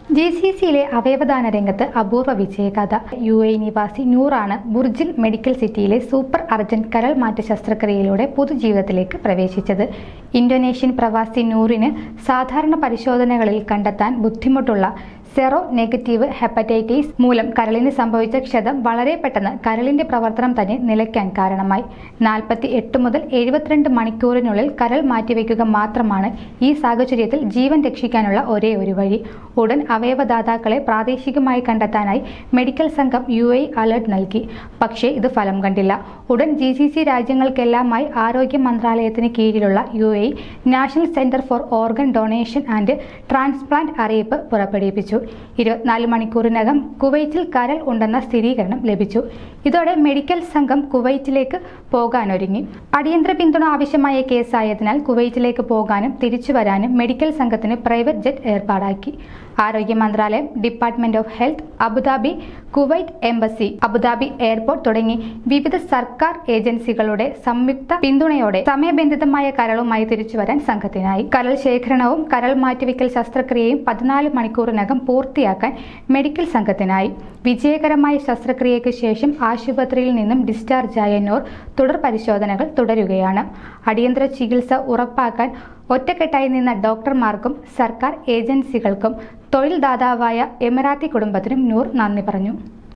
GCCയിലെ അവയവദാന രംഗത്ത് അപൂർവ വിജയകഥ. UAE നിവാസി നൂറാണ് ബുർജിൽ മെഡിക്കൽ സിറ്റിയിലെ സൂപ്പർ അർജന്റ് കരൾ മാറ്റ ശസ്ത്രക്രിയയിലൂടെ പൊതുജീവിതത്തിലേക്ക് പ്രവേശിച്ചത്. ഇന്തോനേഷ്യൻ പ്രവാസി നൂറിന് സാധാരണ പരിശോധനകളിൽ കണ്ടെത്താൻ ബുദ്ധിമുട്ടുള്ള സെറോ നെഗറ്റീവ് ഹെപ്പറ്റൈറ്റിസ് മൂലം കരളിന് സംഭവിച്ച ക്ഷതം വളരെ പെട്ടെന്ന് കരളിന്റെ പ്രവർത്തനം തന്നെ നിലയ്ക്കാൻ കാരണമായി. 48 മുതൽ 72 മണിക്കൂറിനുള്ളിൽ കരൾ മാറ്റിവെക്കുക മാത്രമാണ് ഈ സാഹചര്യത്തിൽ ജീവൻ രക്ഷിക്കാനുള്ള ഒരേ ഒരു വഴി. ഉടൻ അവയവദാതാക്കളെ പ്രാദേശികമായി കണ്ടെത്താനായി മെഡിക്കൽ സംഘം UAE അലർട്ട് നൽകി. പക്ഷേ ഇത് ഫലം കണ്ടില്ല. ഉടൻ GCC രാജ്യങ്ങൾക്കെല്ലാമായി ആരോഗ്യ മന്ത്രാലയത്തിന് കീഴിലുള്ള UAE national centre for organ donation and transplant അറിയിപ്പ് പുറപ്പെടുവിപ്പിച്ചു. 24 മണിക്കൂറിനകം കുവൈറ്റിൽ കരൾ ഉണ്ടെന്ന സ്ഥിരീകരണം ലഭിച്ചു. ഇതോടെ മെഡിക്കൽ സംഘം കുവൈറ്റിലേക്ക് പോകാനൊരുങ്ങി. അടിയന്തര പിന്തുണ ആവശ്യമായ കേസായതിനാൽ കുവൈറ്റിലേക്ക് പോകാനും തിരിച്ചു വരാനും മെഡിക്കൽ സംഘത്തിന് പ്രൈവറ്റ് ജെറ്റ് ഏർപ്പാടാക്കി. ആരോഗ്യ മന്ത്രാലയം, department of health, Abu Dhabi, Kuwait embassy, Abu Dhabi airport തുടങ്ങി വിവിധ സർക്കാർ ഏജൻസികളുടെ സംയുക്ത പിന്തുണയോടെ സമയബന്ധിതമായ കരളുമായി തിരിച്ചുവരാൻ സംഘത്തിനായി. കരൾ ശേഖരണവും കരൾ മാറ്റിവെക്കൽ ശസ്ത്രക്രിയയും 14 മണിക്കൂറിനകം പൂർത്തിയാക്കാൻ മെഡിക്കൽ സംഘത്തിനായി. വിജയകരമായ ശസ്ത്രക്രിയയ്ക്ക് ശേഷം ആശുപത്രിയിൽ നിന്നും ഡിസ്ചാർജായ നൂർ തുടർ പരിശോധനകൾ തുടരുകയാണ്. അടിയന്തര ചികിത്സ ഉറപ്പാക്കാൻ ഒറ്റക്കെട്ടായി നിന്ന ഡോക്ടർമാർക്കും സർക്കാർ ഏജൻസികൾക്കും തൊഴിൽ ദാതാവായ എമിറാത്തി കുടുംബത്തിനും നൂർ നന്ദി പറഞ്ഞു.